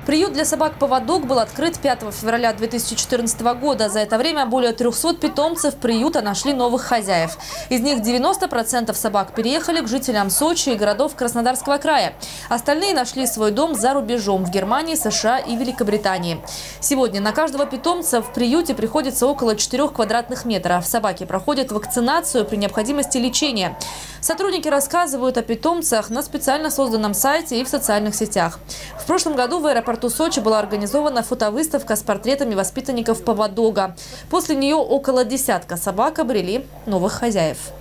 Приют для собак-поводок был открыт 5 февраля 2014 года. За это время более 300 питомцев приюта нашли новых хозяев. Из них 90% собак переехали к жителям Сочи и городов Краснодарского края. Остальные нашли свой дом за рубежом в Германии, США и Великобритании. Сегодня на каждого питомца в приюте приходится около 4 квадратных метров. Собаки проходят вакцинацию, при необходимости лечения. Сотрудники рассказывают о питомцах на специально созданном сайте и в социальных сетях. В прошлом году в аэропорту Сочи была организована фотовыставка с портретами воспитанников поводога. После нее около десятка собак обрели новых хозяев.